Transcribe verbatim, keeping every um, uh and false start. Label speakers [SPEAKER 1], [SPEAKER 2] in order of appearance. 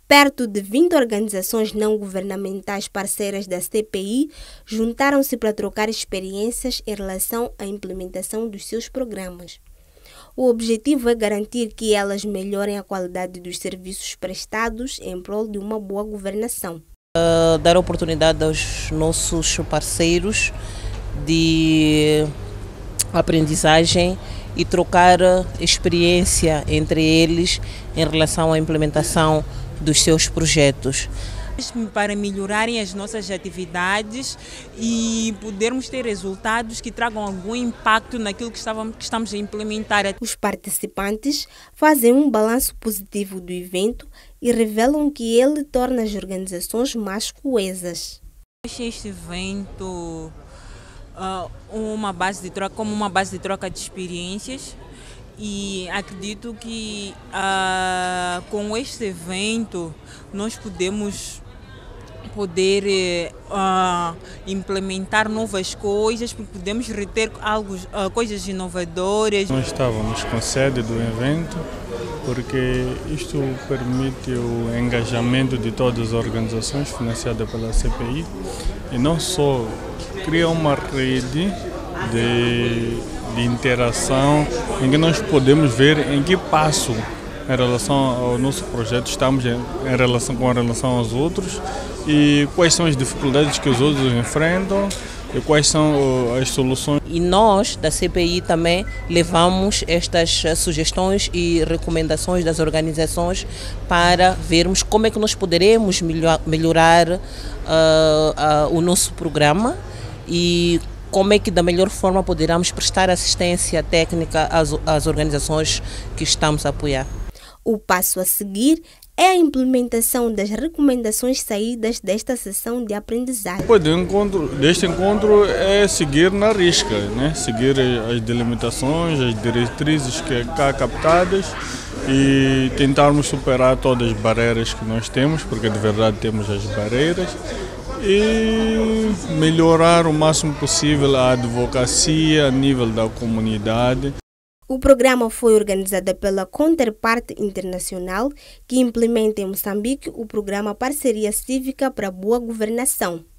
[SPEAKER 1] Perto de vinte organizações não governamentais parceiras da C P I juntaram-se para trocar experiências em relação à implementação dos seus programas. O objetivo é garantir que elas melhorem a qualidade dos serviços prestados em prol de uma boa governação.
[SPEAKER 2] Uh, dar oportunidade aos nossos parceiros de aprendizagem e trocar experiência entre eles em relação à implementação dos seus projetos.
[SPEAKER 3] Para melhorarem as nossas atividades e podermos ter resultados que tragam algum impacto naquilo que, estávamos, que estamos a implementar.
[SPEAKER 1] Os participantes fazem um balanço positivo do evento e revelam que ele torna as organizações mais coesas.
[SPEAKER 3] Achei este evento uh, uma base de troca, como uma base de troca de experiências. E acredito que uh, com este evento nós podemos poder uh, implementar novas coisas, porque podemos reter algo, uh, coisas inovadoras.
[SPEAKER 4] Nós estávamos com sede do evento porque isto permite o engajamento de todas as organizações financiadas pela C P I e não só cria uma rede de, de interação em que nós podemos ver em que passo em relação ao nosso projeto estamos em, em relação com relação aos outros e quais são as dificuldades que os outros enfrentam e quais são as soluções.
[SPEAKER 2] E nós da C P I também levamos estas sugestões e recomendações das organizações para vermos como é que nós poderemos melhor, melhorar uh, uh, o nosso programa e como é que da melhor forma poderemos prestar assistência técnica às, às organizações que estamos a apoiar.
[SPEAKER 1] O passo a seguir é a implementação das recomendações saídas desta sessão de aprendizagem.
[SPEAKER 4] Depois do encontro, deste encontro é seguir na risca, né? Seguir as delimitações, as diretrizes que cá captadas e tentarmos superar todas as barreiras que nós temos, porque de verdade temos as barreiras, e melhorar o máximo possível a advocacia a nível da comunidade.
[SPEAKER 1] O programa foi organizado pela Counterpart Internacional, que implementa em Moçambique o programa Parceria Cívica para a Boa Governação.